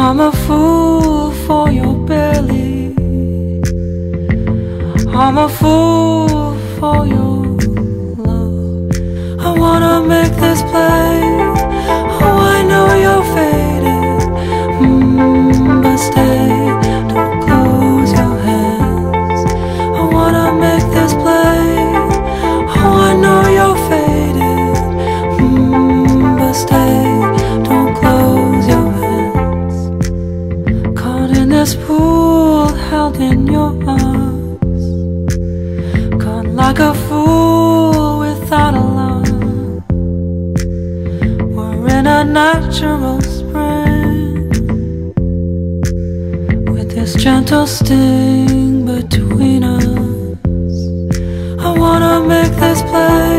I'm a fool for your belly. I'm a fool for your love. I wanna make this play. Oh, I know you're faded, but stay, don't close your hands. I wanna make this play. Oh, I know you're faded, but stay, don't close your hands. Caught in this pool, held in your arms, caught like a fool without a line. We're in a natural spring, with this gentle sting between us. I wanna make this play.